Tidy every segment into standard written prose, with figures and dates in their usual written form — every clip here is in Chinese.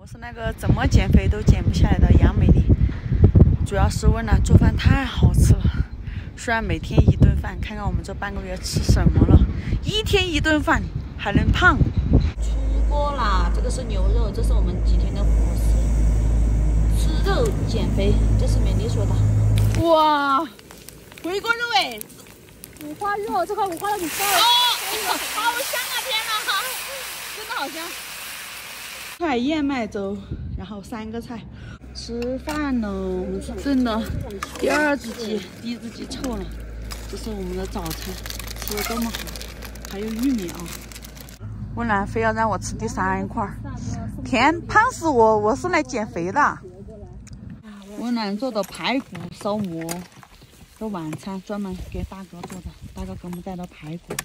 是那个怎么减肥都减不下来的杨美丽，主要是温暖做饭太好吃了。虽然每天一顿饭，看看我们这半个月吃什么了，一天一顿饭还能胖。出锅啦，这个是牛肉，这是我们几天的伙食。吃肉减肥，这是美丽说的。哇，回锅肉哎， 五花肉，这块五花肉你烧了。 哦，好香啊！天哪，真的好香。菜燕麦粥，然后3个菜，吃饭喽！真的，第二只鸡，第一只鸡臭了。这是我们的早餐，吃的这么好，还有玉米啊！温岚非要让我吃第3块，天，胖死我！我是来减肥的。温岚做的排骨烧馍，这晚餐专门给大哥做的，大哥给我们带的排骨。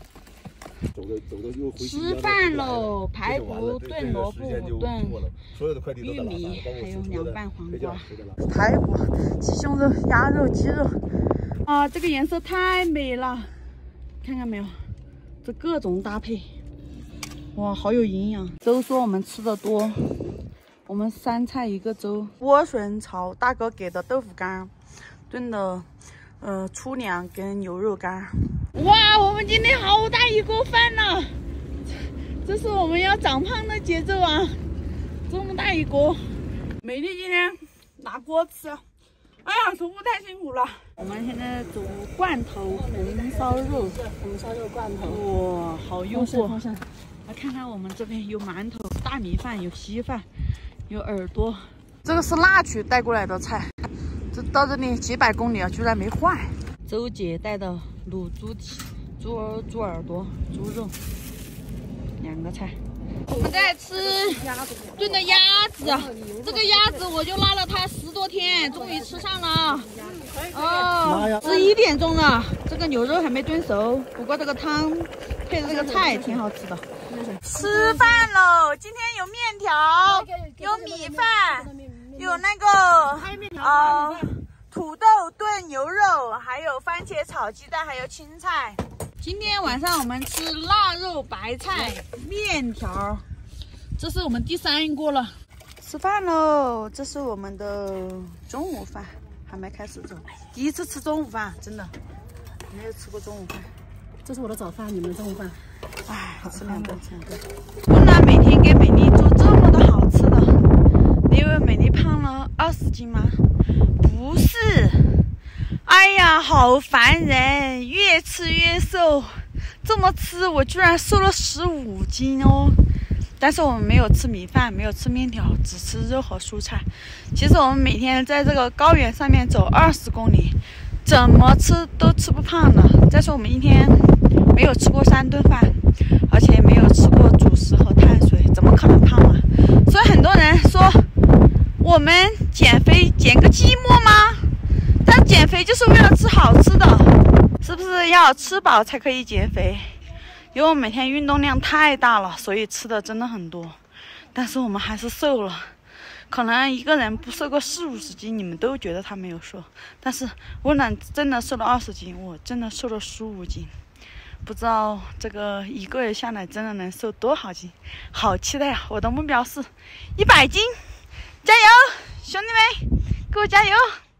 吃饭喽！排骨炖萝卜炖玉米，还有凉拌黄瓜。排骨、鸡胸肉、鸭肉、鸡肉啊，这个颜色太美了，看看没有？这各种搭配，哇，好有营养。粥说我们吃的多，我们3菜1个粥。莴笋炒大哥给的豆腐干，炖的粗粮跟牛肉干。哇，我们今天好大一锅饭呢！这是我们要长胖的节奏啊！这么大一锅，美丽今天拿锅吃。哎呀，徒步太辛苦了。我们现在煮罐头红烧肉， 红烧肉罐头。 哇，好诱惑！来看看我们这边有馒头、大米饭、有稀饭、有耳朵。这个是腊曲带过来的菜，这到这里几百公里了，居然没坏。周姐带的卤猪蹄、猪耳朵、猪肉，2个菜。我们在吃炖的鸭子，这个鸭子我就拉了它10多天，终于吃上了。哦，11点钟了，这个牛肉还没炖熟，不过这个汤配的这个菜挺好吃的。吃饭喽！今天有面条，有米饭，有那个土豆炖牛肉，还有番茄炒鸡蛋，还有青菜。今天晚上我们吃腊肉白菜面条，这是我们第3锅了。吃饭喽！这是我们的中午饭，还没开始做，第一次吃中午饭，真的没有吃过中午饭。 这是我的早饭，你们的中午饭。 哎，吃2顿，吃2顿。温岚每天给美丽做这么多好吃的，你以为美丽胖了20斤吗？不是，哎呀，好烦人，越吃越瘦。这么吃，我居然瘦了15斤哦。但是我们没有吃米饭，没有吃面条，只吃肉和蔬菜。其实我们每天在这个高原上面走20公里，怎么吃都吃不胖的。再说我们一天没有吃过3顿饭，而且没有吃过主食和碳水，怎么可能胖啊？所以很多人说我们减肥减个寂寞吗？但减肥就是为了吃好吃的，是不是要吃饱才可以减肥？因为我每天运动量太大了，所以吃的真的很多，但是我们还是瘦了。可能一个人不瘦个40-50斤，你们都觉得他没有瘦，但是温岚真的瘦了20斤，我真的瘦了15斤。不知道这个1个月下来真的能瘦多少斤，好期待啊！我的目标是100斤，加油，兄弟们，给我加油！